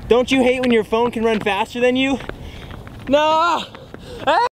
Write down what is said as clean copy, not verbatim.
Don't you hate when your phone can run faster than you? No!